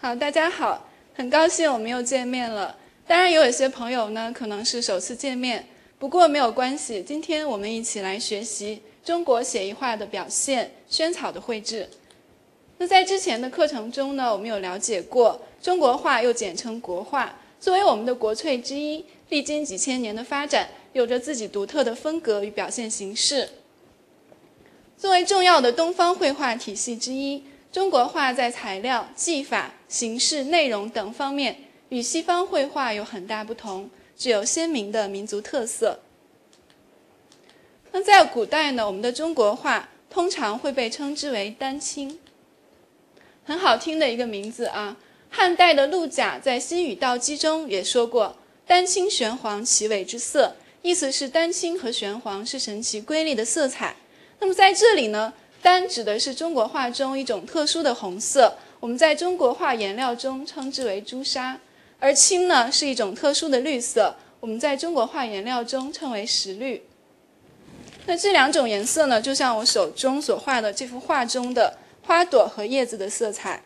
好，大家好，很高兴我们又见面了。当然，有一些朋友呢，可能是首次见面，不过没有关系。今天我们一起来学习中国写意画的表现、萱草的绘制。那在之前的课程中呢，我们有了解过，中国画又简称国画，作为我们的国粹之一，历经几千年的发展，有着自己独特的风格与表现形式。作为重要的东方绘画体系之一，中国画在材料、技法、形式、内容等方面与西方绘画有很大不同，具有鲜明的民族特色。那在古代呢，我们的中国画通常会被称之为丹青，很好听的一个名字啊。汉代的陆贾在《新语道基》中也说过：“丹青玄黄，其尾之色。”意思是丹青和玄黄是神奇瑰丽的色彩。那么在这里呢，丹指的是中国画中一种特殊的红色，我们在中国画颜料中称之为朱砂；而青呢是一种特殊的绿色，我们在中国画颜料中称为石绿。那这两种颜色呢，就像我手中所画的这幅画中的花朵和叶子的色彩。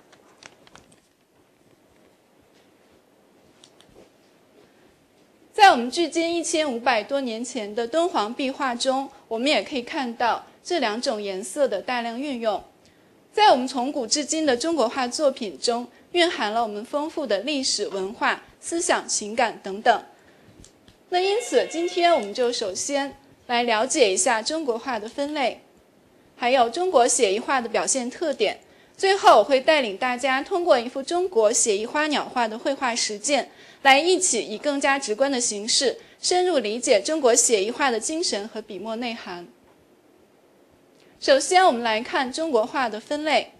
在我们距今1500多年前的敦煌壁画中，我们也可以看到这两种颜色的大量运用。在我们从古至今的中国画作品中，蕴含了我们丰富的历史文化、思想、情感等等。那因此，今天我们就首先来了解一下中国画的分类，还有中国写意画的表现特点。最后，我会带领大家通过一幅中国写意花鸟画的绘画实践，来一起以更加直观的形式，深入理解中国写意画的精神和笔墨内涵。首先，我们来看中国画的分类。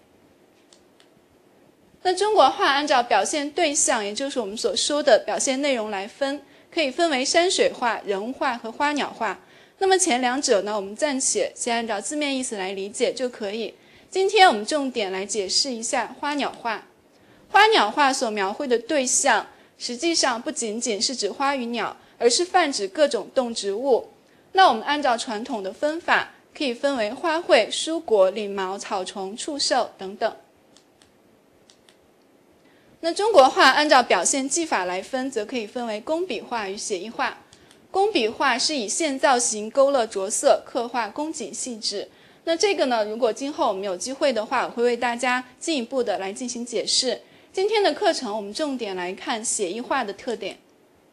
那中国画按照表现对象，也就是我们所说的表现内容来分，可以分为山水画、人物画和花鸟画。那么前两者呢，我们暂且先按照字面意思来理解就可以。今天我们重点来解释一下花鸟画。花鸟画所描绘的对象，实际上不仅仅是指花与鸟，而是泛指各种动植物。那我们按照传统的分法，可以分为花卉、蔬果、鳞毛、草虫、畜兽等等。那中国画按照表现技法来分，则可以分为工笔画与写意画。工笔画是以线造型勾勒着色，刻画工景细致。那这个呢，如果今后我们有机会的话，我会为大家进一步的来进行解释。今天的课程我们重点来看写意画的特点。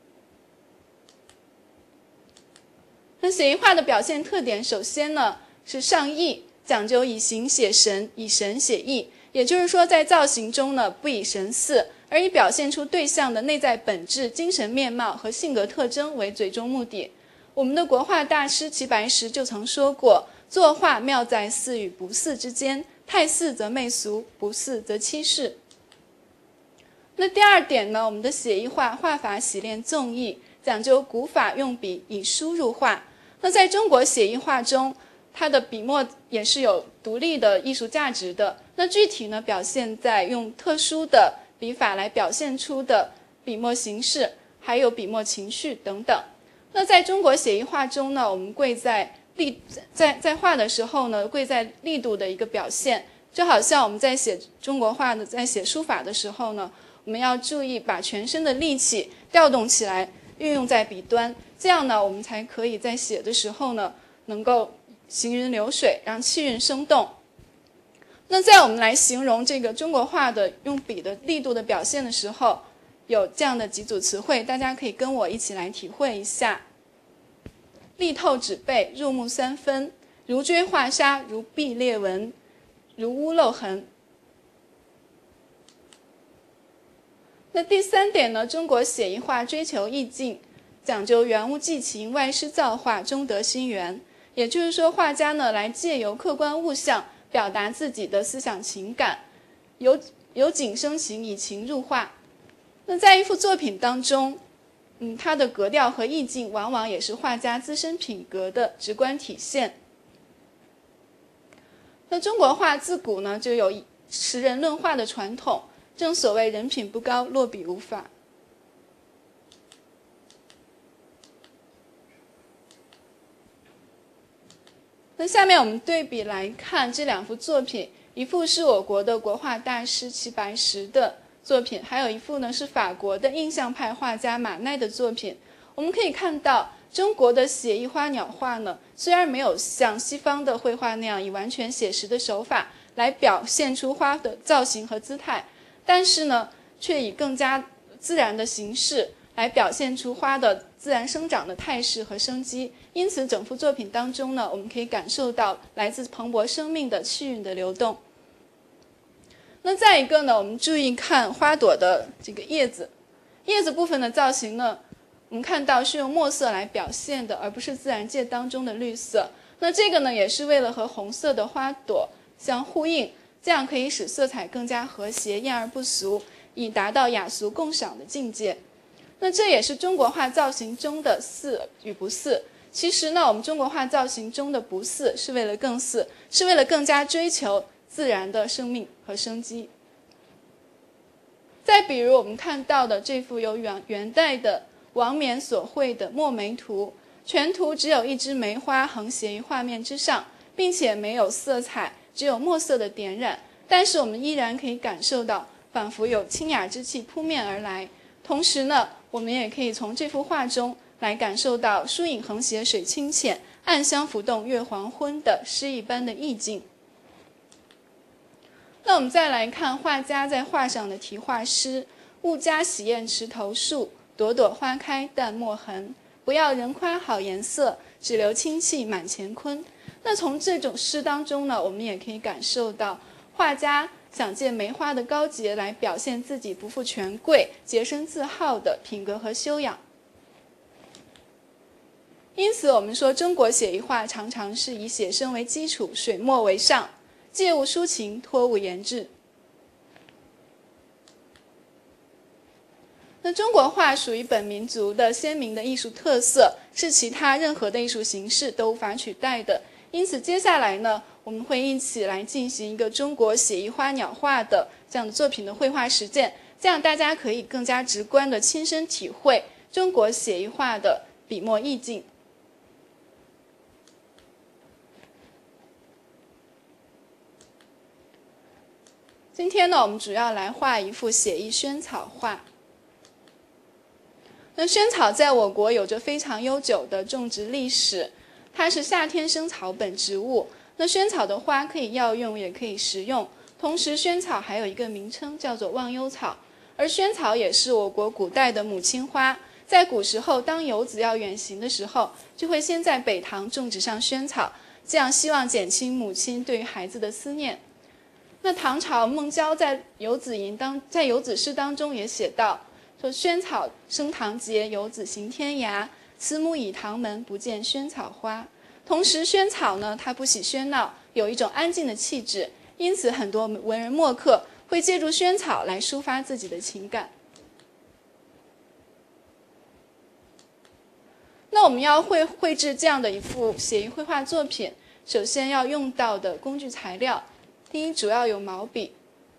那写意画的表现特点，首先呢是上意，讲究以形写神，以神写意。也就是说，在造型中呢，不以神似，而以表现出对象的内在本质、精神面貌和性格特征为最终目的。我们的国画大师齐白石就曾说过：“作画妙在似与不似之间，太似则媚俗，不似则欺世。”那第二点呢，我们的写意画画法洗练纵意，讲究古法用笔，以书入画。那在中国写意画中，它的笔墨也是有独立的艺术价值的。那具体呢，表现在用特殊的笔法来表现出的笔墨形式，还有笔墨情绪等等。那在中国写意画中呢，我们贵在画的时候呢，贵在力度的一个表现。就好像我们在写中国画的，在写书法的时候呢，我们要注意把全身的力气调动起来，运用在笔端，这样呢，我们才可以在写的时候呢，能够行云流水，让气韵生动。那在我们来形容这个中国画的用笔的力度的表现的时候，有这样的几组词汇，大家可以跟我一起来体会一下：力透纸背，入木三分；如锥画沙，如壁裂纹，如污漏痕。那第三点呢，中国写意画追求意境，讲究原物寄情，外施造化，中得心源。也就是说，画家呢来借由客观物象表达自己的思想情感，由景生情，以情入画。那在一幅作品当中，它的格调和意境往往也是画家自身品格的直观体现。那中国画自古呢就有识人论画的传统，正所谓人品不高，落笔无法。那下面我们对比来看这两幅作品， 一幅是我国的国画大师齐白石的作品，还有一幅呢是法国的印象派画家马奈的作品。我们可以看到，中国的写意花鸟画呢，虽然没有像西方的绘画那样以完全写实的手法来表现出花的造型和姿态，但是呢，却以更加自然的形式来表现出花的自然生长的态势和生机。因此，整幅作品当中呢，我们可以感受到来自蓬勃生命的气韵的流动。那再一个呢，我们注意看花朵的这个叶子部分的造型呢，我们看到是用墨色来表现的，而不是自然界当中的绿色。那这个呢，也是为了和红色的花朵相呼应，这样可以使色彩更加和谐，艳而不俗，以达到雅俗共赏的境界。那这也是中国画造型中的似与不似。其实呢，我们中国画造型中的不似是为了更似，是为了更加追求自然的生命和生机。再比如我们看到的这幅由元代的王冕所绘的墨梅图，全图只有一枝梅花横斜于画面之上，并且没有色彩，只有墨色的点染，但是我们依然可以感受到仿佛有清雅之气扑面而来。同时呢，我们也可以从这幅画中来感受到疏影横斜水清浅，暗香浮动月黄昏的诗意般的意境。那我们再来看画家在画上的题画诗：物家洗砚池头树，朵朵花开淡墨痕，不要人夸好颜色，只留清气满乾坤。那从这种诗当中呢，我们也可以感受到画家想借梅花的高洁来表现自己不负权贵、洁身自好的品格和修养。因此我们说，中国写意画常常是以写生为基础，水墨为上，借物抒情，托物言志。那中国画属于本民族的鲜明的艺术特色，是其他任何的艺术形式都无法取代的。因此接下来呢，我们会一起来进行一个中国写意花鸟画的这样的作品的绘画实践，这样大家可以更加直观的亲身体会中国写意画的笔墨意境。今天呢，我们主要来画一幅写意萱草画。那萱草在我国有着非常悠久的种植历史，它是夏天生草本植物。那萱草的花可以药用，也可以食用。同时，萱草还有一个名称叫做忘忧草，而萱草也是我国古代的母亲花。在古时候，当游子要远行的时候，就会先在北塘种植上萱草，这样希望减轻母亲对于孩子的思念。那唐朝孟郊在游子诗当中也写到，说萱草生堂节，游子行天涯，慈母倚堂门，不见萱草花。同时萱草呢，它不喜喧闹，有一种安静的气质，因此很多文人墨客会借助萱草来抒发自己的情感。那我们要绘制这样的一幅写意绘画作品，首先要用到的工具材料，第一，主要有毛笔。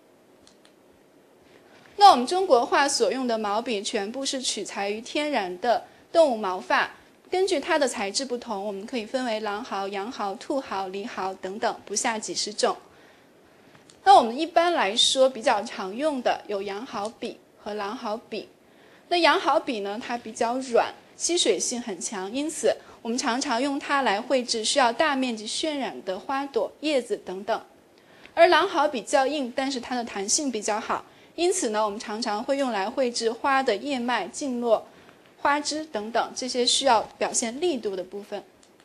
那我们中国画所用的毛笔全部是取材于天然的动物毛发，根据它的材质不同，我们可以分为狼毫、羊毫、兔毫、狸毫等等，不下几十种。那我们一般来说比较常用的有羊毫笔和狼毫笔。那羊毫笔呢，它比较软，吸水性很强，因此我们常常用它来绘制需要大面积渲染的花朵、叶子等等。而狼毫比较硬，但是它的弹性比较好，因此呢，我们常常会用来绘制花的叶脉、茎络、花枝等等这些需要表现力度的部分。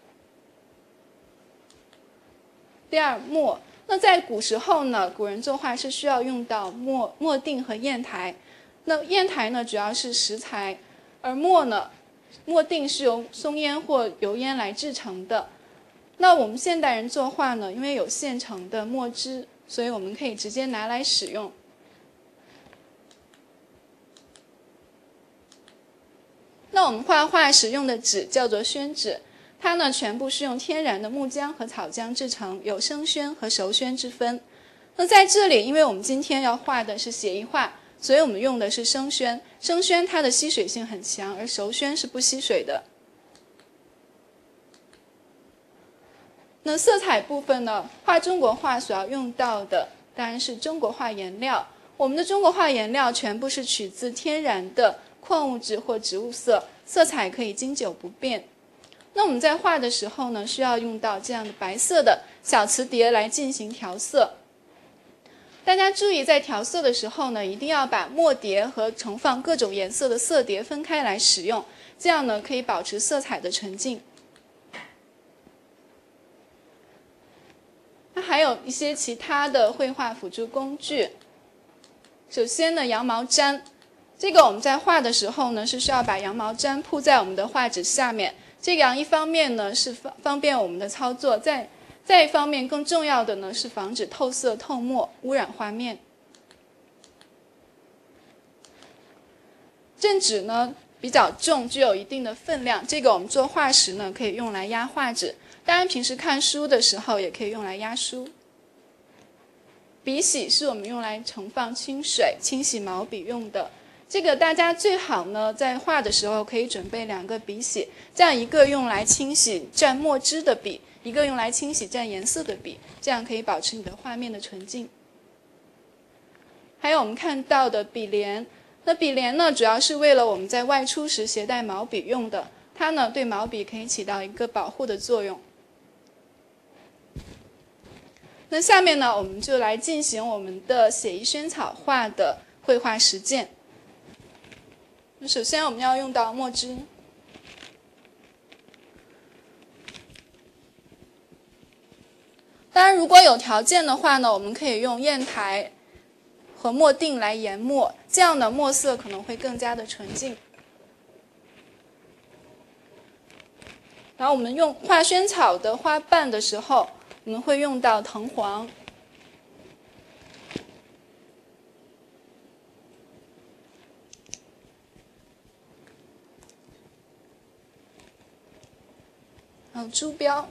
第二，墨。那在古时候呢，古人作画是需要用到墨锭和砚台。那砚台呢，主要是食材，而墨锭是由松烟或油烟来制成的。那我们现代人作画呢，因为有现成的墨汁，所以我们可以直接拿来使用。那我们画画使用的纸叫做宣纸，它呢全部是用天然的木浆和草浆制成，有生宣和熟宣之分。那在这里，因为我们今天要画的是写意画，所以我们用的是生宣。生宣它的吸水性很强，而熟宣是不吸水的。 那色彩部分呢，画中国画所要用到的当然是中国画颜料。我们的中国画颜料全部是取自天然的矿物质或植物色，色彩可以经久不变。那我们在画的时候呢，需要用到这样的白色的小瓷碟来进行调色。大家注意，在调色的时候呢，一定要把墨碟和盛放各种颜色的色碟分开来使用，这样呢可以保持色彩的纯净。那还有一些其他的绘画辅助工具。首先呢，羊毛毡，这个我们在画的时候呢，是需要把羊毛毡铺在我们的画纸下面。这样一方面呢是方便我们的操作，再一方面更重要的呢是防止透色透墨污染画面。正纸呢比较重，具有一定的分量，这个我们做画时呢可以用来压画纸，当然平时看书的时候也可以用来压书。笔洗是我们用来盛放清水、清洗毛笔用的。这个大家最好呢在画的时候可以准备2个笔洗，这样一个用来清洗蘸墨汁的笔，一个用来清洗蘸颜色的笔，这样可以保持你的画面的纯净。还有我们看到的笔帘，那笔帘呢主要是为了我们在外出时携带毛笔用的，它呢对毛笔可以起到一个保护的作用。那下面呢我们就来进行我们的写意萱草画的绘画实践。首先我们要用到墨汁，当然如果有条件的话呢，我们可以用砚台和墨锭来研墨，这样的墨色可能会更加的纯净。然后我们用画萱草的花瓣的时候，我们会用到藤黄，还有珠标，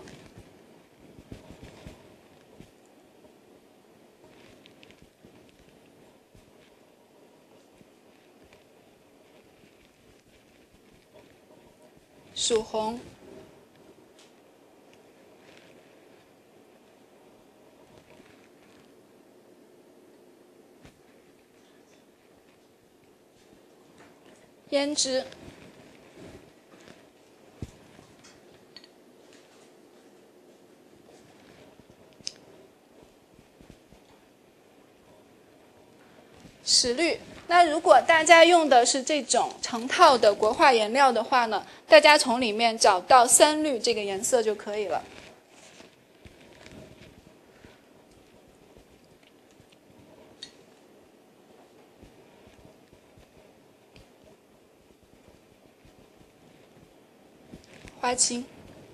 曙红，胭脂，石绿。那如果大家用的是这种成套的国画颜料的话呢，大家从里面找到3绿这个颜色就可以了。花青，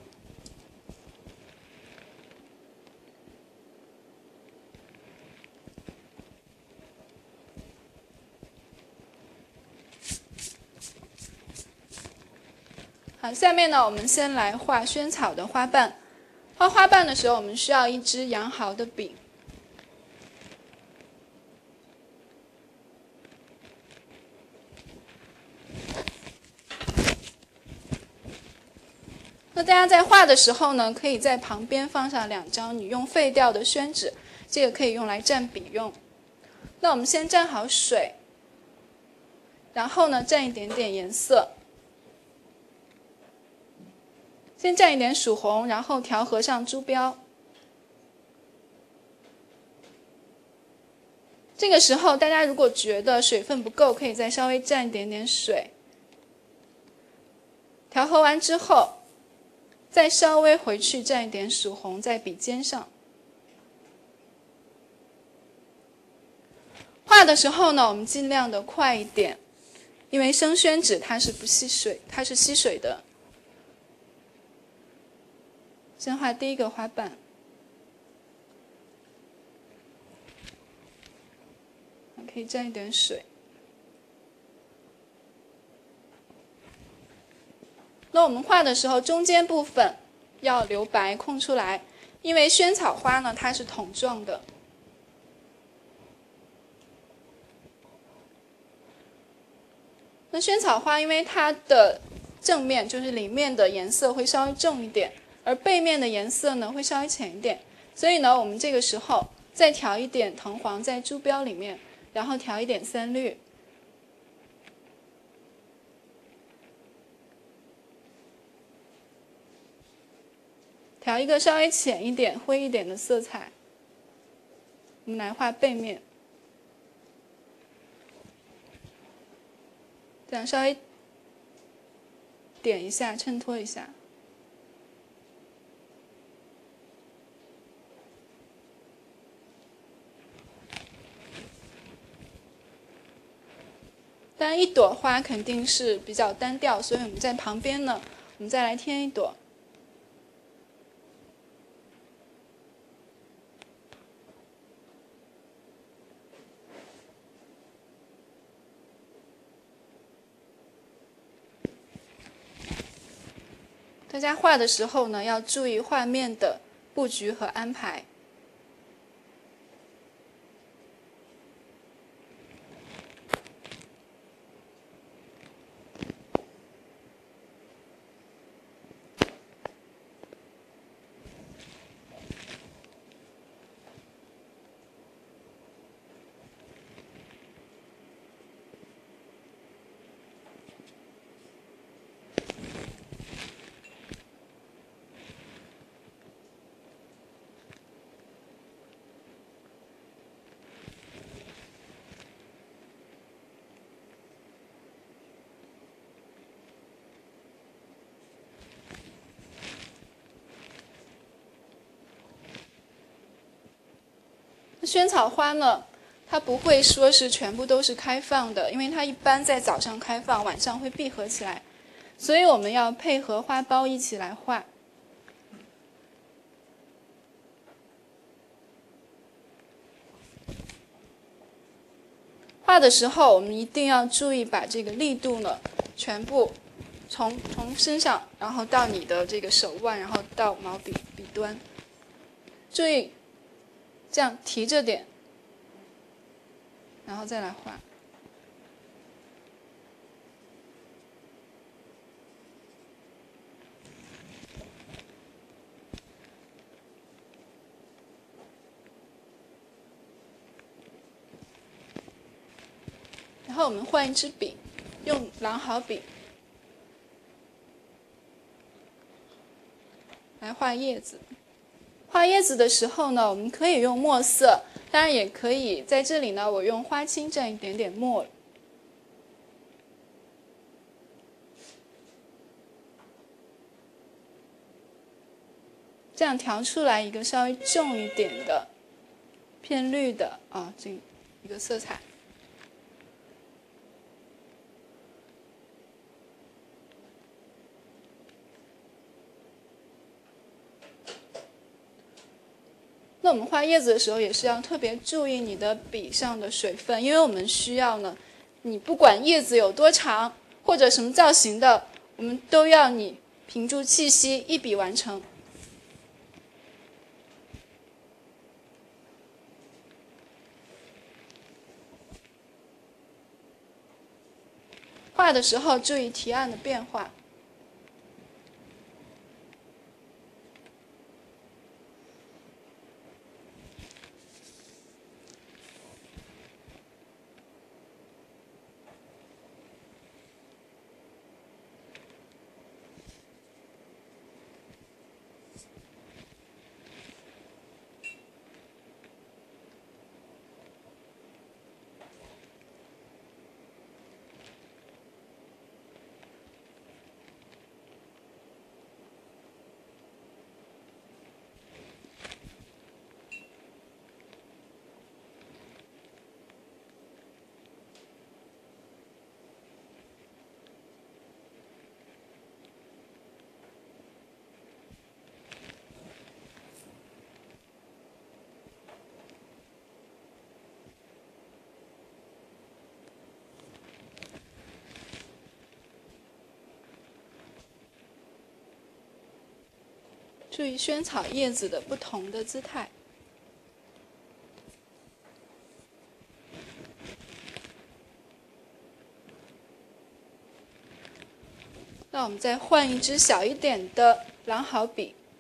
好，下面呢，我们先来画萱草的花瓣。画花瓣的时候，我们需要一支羊毫的笔。那大家在画的时候呢，可以在旁边放上2张你用废掉的宣纸，这个可以用来蘸笔用。那我们先蘸好水，然后呢蘸一点点颜色。先蘸一点曙红，然后调和上珠标。这个时候，大家如果觉得水分不够，可以再稍微蘸一点点水。调和完之后，再稍微回去蘸一点曙红在笔尖上。画的时候呢，我们尽量的快一点，因为生宣纸它是不吸水，它是吸水的。先画第一个花瓣，可以蘸一点水。那我们画的时候，中间部分要留白空出来，因为萱草花呢它是筒状的。那萱草花因为它的正面就是里面的颜色会稍微重一点， 而背面的颜色呢会稍微浅一点。所以呢，我们这个时候再调一点藤黄在珠标里面，然后调一点3绿。调一个稍微浅一点、灰一点的色彩，我们来画背面。这样稍微点一下，衬托一下。当然，一朵花肯定是比较单调，所以我们在旁边呢，我们再来添一朵。大家画的时候呢，要注意画面的布局和安排。萱草花呢，它不会说是全部都是开放的，因为它一般在早上开放，晚上会闭合起来，所以我们要配合花苞一起来画。画的时候，我们一定要注意把这个力度呢，全部从身上，然后到你的这个手腕，然后到毛笔端，注意。这样提着点，然后再来画。然后我们换一支笔，用狼毫笔来画叶子。画叶子的时候呢，我们可以用墨色，当然也可以在这里呢，我用花青蘸一点点墨。这样调出来一个稍微重一点的、偏绿的这一个色彩。那我们画叶子的时候，也是要特别注意你的笔上的水分，因为我们需要呢，你不管叶子有多长或者什么造型的，我们都要你屏住气息，一笔完成。画的时候注意提按的变化。注意萱草叶子的不同的姿态。那我们再换一支小一点的狼毫笔，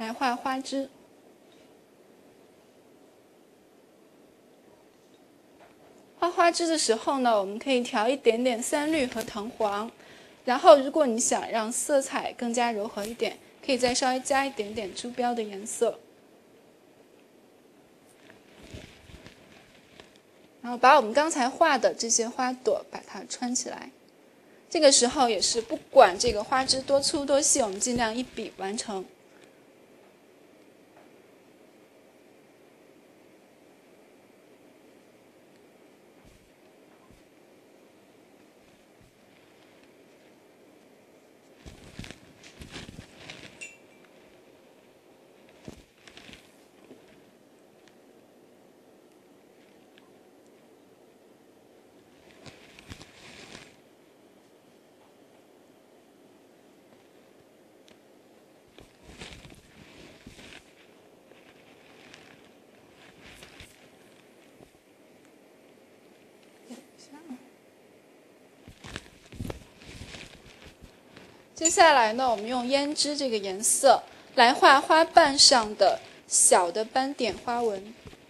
来画花枝。画花枝的时候呢，我们可以调一点点三绿和藤黄，然后如果你想让色彩更加柔和一点，可以再稍微加一点点珠标的颜色。然后把我们刚才画的这些花朵把它穿起来。这个时候也是不管这个花枝多粗多细，我们尽量一笔完成。接下来呢，我们用胭脂这个颜色来画花瓣上的小的斑点花纹。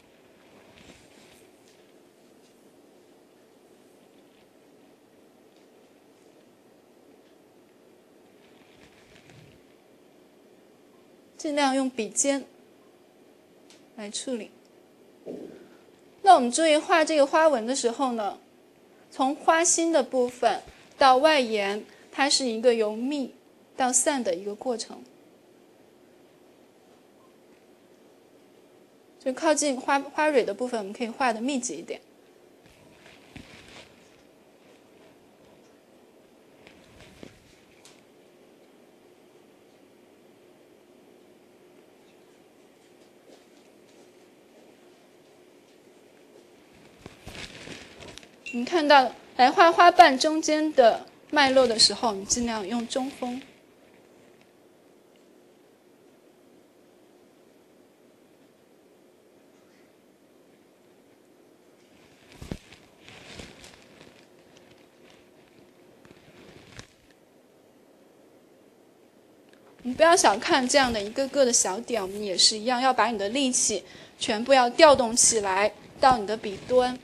尽量用笔尖来处理。那我们注意画这个花纹的时候呢，从花心的部分到外沿，它是一个由密到散的一个过程。就靠近花蕊的部分，我们可以画的密集一点。你看到来画花瓣中间的脉络的时候，你尽量用中锋。你不要小看这样的一个个的小点，我们也是一样，要把你的力气全部要调动起来到你的笔端。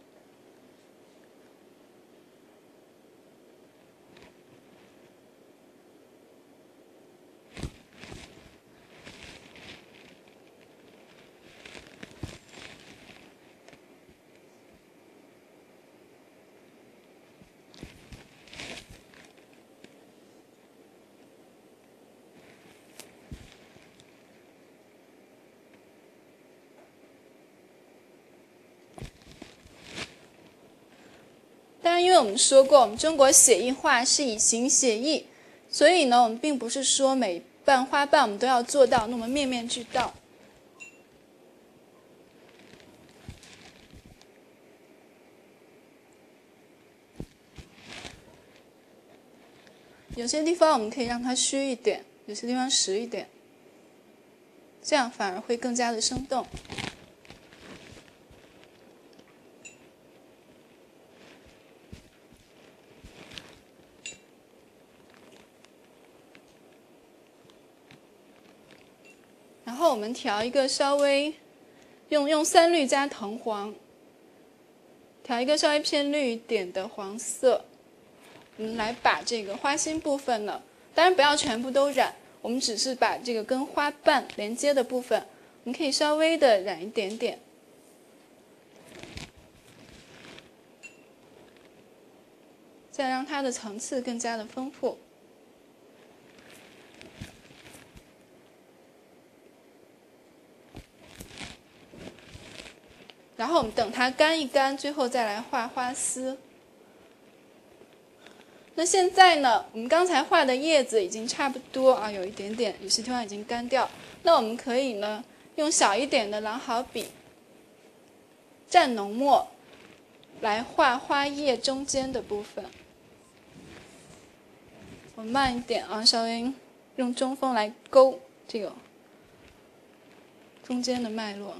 当然，因为我们说过，我们中国写意画是以形写意，所以呢，我们并不是说每瓣花瓣我们都要做到那么面面俱到。有些地方我们可以让它虚一点，有些地方实一点，这样反而会更加的生动。然后我们调一个稍微用三绿加藤黄，调一个稍微偏绿一点的黄色，我们来把这个花心部分呢，当然不要全部都染，我们只是把这个跟花瓣连接的部分，我们可以稍微的染一点点，这样让它的层次更加的丰富。然后我们等它干一干，最后再来画花丝。那现在呢，我们刚才画的叶子已经差不多啊，有一点点，有些地方已经干掉。那我们可以呢，用小一点的狼毫笔蘸浓墨来画花叶中间的部分。我慢一点啊，稍微用中锋来勾这个中间的脉络。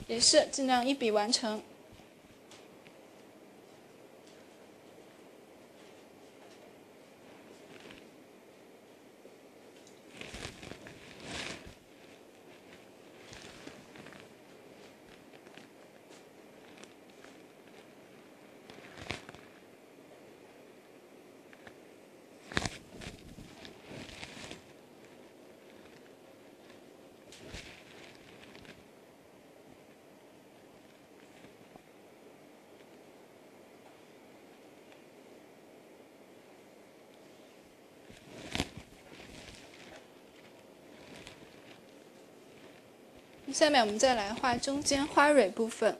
也是尽量一笔完成。下面我们再来画中间花蕊部分。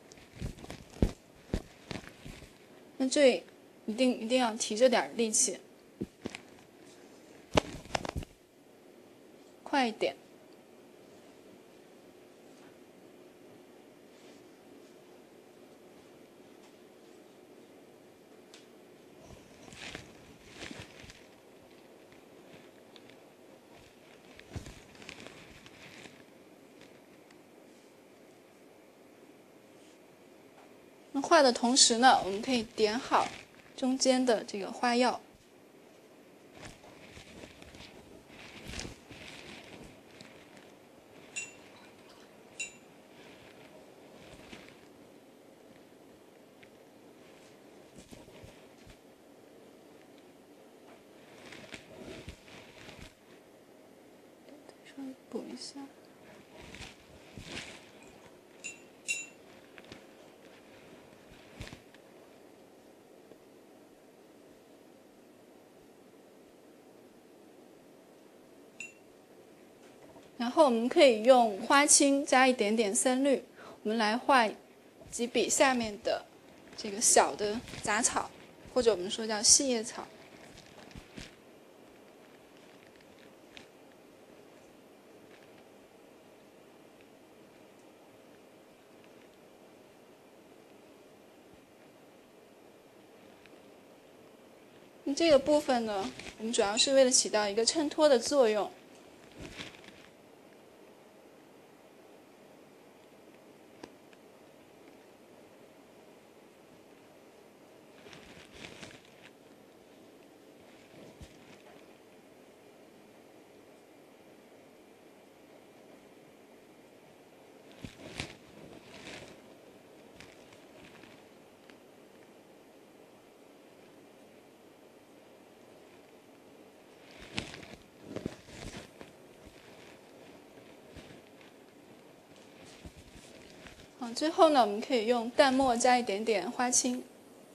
那这里一定要提着点力气，快一点。那画的同时呢，我们可以点好中间的这个花药。稍微补一下。然后我们可以用花青加一点点深绿，我们来画几笔下面的这个小的杂草，或者我们说叫细叶草。这个部分呢，我们主要是为了起到一个衬托的作用。最后呢，我们可以用淡墨加一点点花青。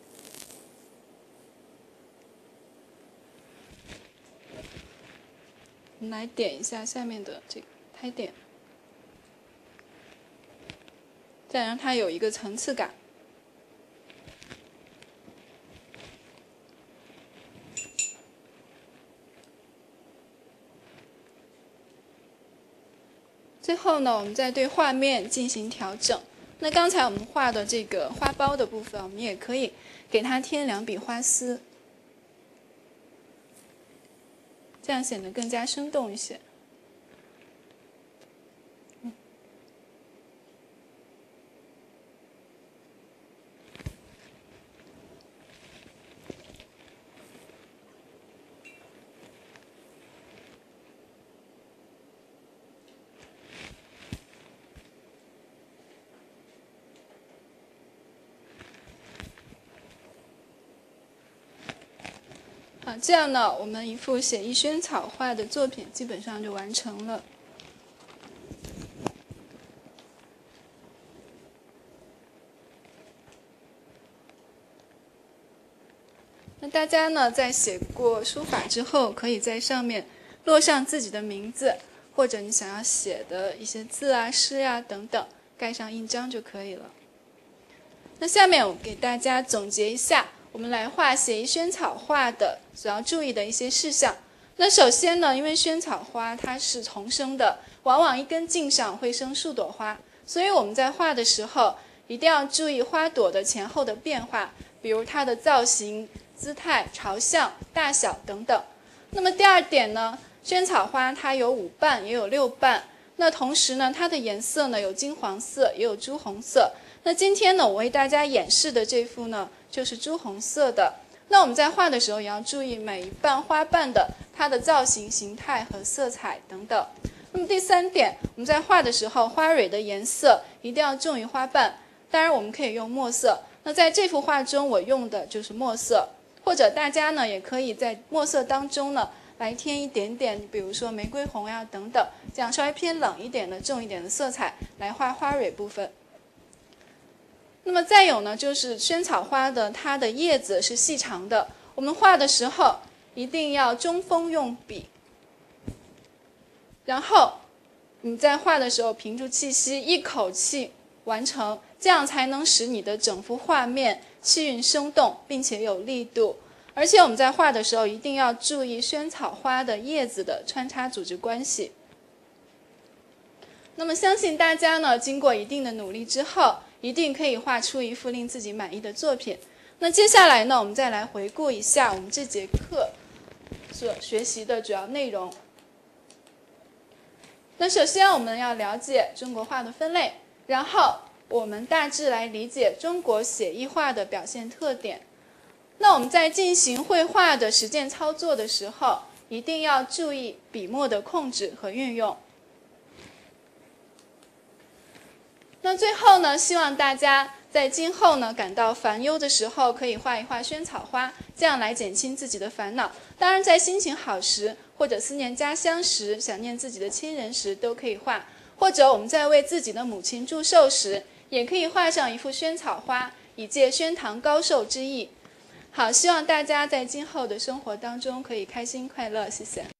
我们来点一下下面的这个拍点，这样让它有一个层次感。最后呢，我们再对画面进行调整。那刚才我们画的这个花苞的部分，我们也可以给它添2笔花丝，这样显得更加生动一些。好，这样呢，我们一幅写意萱草画的作品基本上就完成了。那大家呢，在写过书法之后，可以在上面落上自己的名字，或者你想要写的一些字啊、诗啊等等，盖上印章就可以了。那下面我给大家总结一下。我们来画写意萱草画的所要注意的一些事项。那首先呢，因为萱草花它是丛生的，往往一根茎上会生数朵花，所以我们在画的时候一定要注意花朵的前后的变化，比如它的造型、姿态、朝向、大小等等。那么第二点呢，萱草花它有5瓣也有6瓣， 那同时呢，它的颜色呢有金黄色，也有朱红色。那今天呢，我为大家演示的这幅呢，就是朱红色的。那我们在画的时候也要注意每一瓣花瓣的它的造型、形态和色彩等等。那么第3点，我们在画的时候，花蕊的颜色一定要重于花瓣。当然，我们可以用墨色。那在这幅画中，我用的就是墨色，或者大家呢也可以在墨色当中呢来添一点点，比如说玫瑰红呀等等，这样稍微偏冷一点的、重一点的色彩来画花蕊部分。那么再有呢，就是萱草花的它的叶子是细长的，我们画的时候一定要中锋用笔，然后你在画的时候屏住气息，一口气完成，这样才能使你的整幅画面气韵生动，并且有力度。而且我们在画的时候一定要注意萱草花的叶子的穿插组织关系。那么相信大家呢，经过一定的努力之后，一定可以画出一幅令自己满意的作品。那接下来呢，我们再来回顾一下我们这节课所学习的主要内容。那首先我们要了解中国画的分类，然后我们大致来理解中国写意画的表现特点。那我们在进行绘画的实践操作的时候，一定要注意笔墨的控制和运用。那最后呢，希望大家在今后呢感到烦忧的时候，可以画一画萱草花，这样来减轻自己的烦恼。当然，在心情好时，或者思念家乡时，想念自己的亲人时，都可以画。或者我们在为自己的母亲祝寿时，也可以画上一幅萱草花，以借宣堂高寿之意。好，希望大家在今后的生活当中可以开心快乐，谢谢。